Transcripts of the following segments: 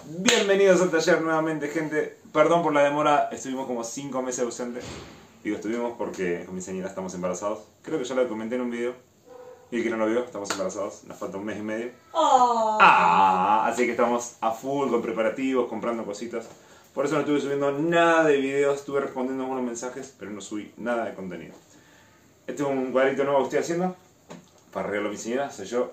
Bienvenidos al taller nuevamente, gente. Perdón por la demora, estuvimos como 5 meses ausentes. Digo, estuvimos porque con mi señora estamos embarazados. Creo que ya lo comenté en un video. Y el que no lo vio, estamos embarazados. Nos falta un mes y medio. Así que estamos a full con preparativos, comprando cositas. Por eso no estuve subiendo nada de videos. Estuve respondiendo algunos mensajes, pero no subí nada de contenido. Este es un cuadrito nuevo que estoy haciendo para regalo a mi señora, soy yo.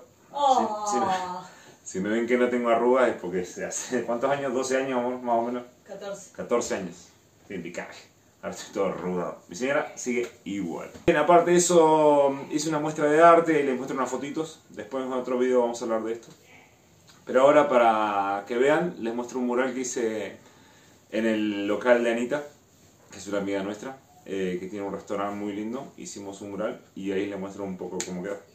Si me ven que no tengo arrugas es porque hace ¿cuántos años? 12 años más o menos. 14 años. Estoy impecable. Ahora estoy todo arrugado. Mi señora sigue igual. Bien, aparte de eso, hice una muestra de arte y les muestro unas fotitos. Después en otro video vamos a hablar de esto. Pero ahora para que vean, les muestro un mural que hice en el local de Anita, que es una amiga nuestra, que tiene un restaurante muy lindo. Hicimos un mural y ahí les muestro un poco cómo queda.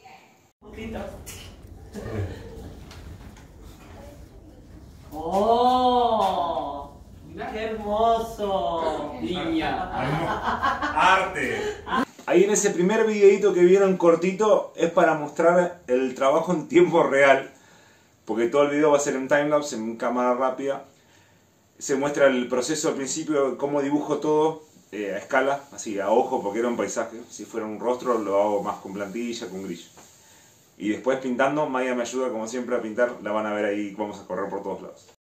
¡Oh! ¡Qué hermoso! Niña. ¡Arte! Ahí en ese primer videito que vieron cortito es para mostrar el trabajo en tiempo real. Porque todo el video va a ser en timelapse, en cámara rápida. Se muestra el proceso al principio, cómo dibujo todo a escala, así a ojo, porque era un paisaje. Si fuera un rostro lo hago más con plantilla, con grillo. Y después pintando, Maya me ayuda como siempre a pintar, la van a ver ahí, vamos a correr por todos lados.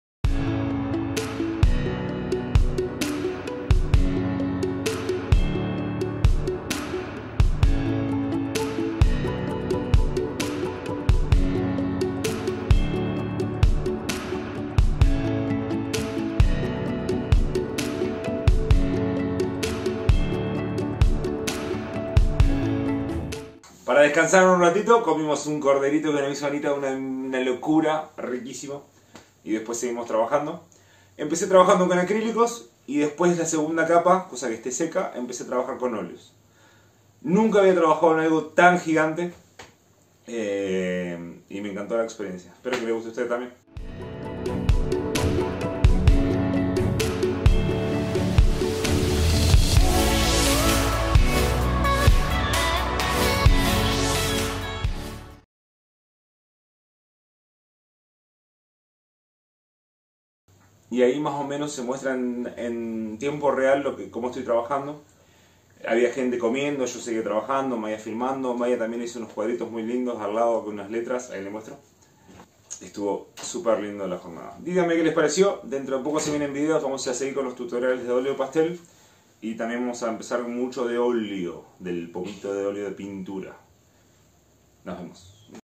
Para descansar un ratito, comimos un corderito que nos hizo Anita, una locura, riquísimo. Y después seguimos trabajando. Empecé trabajando con acrílicos y después la segunda capa, cosa que esté seca, empecé a trabajar con óleos. Nunca había trabajado en algo tan gigante y me encantó la experiencia. Espero que les guste a ustedes también. Y ahí más o menos se muestra en tiempo real cómo estoy trabajando. Había gente comiendo, yo seguía trabajando, Maya filmando. Maya también hizo unos cuadritos muy lindos al lado con unas letras, ahí les muestro. Estuvo súper lindo la jornada. Díganme qué les pareció, dentro de poco se vienen videos, vamos a seguir con los tutoriales de óleo pastel. Y también vamos a empezar mucho de óleo, del poquito de óleo de pintura. Nos vemos.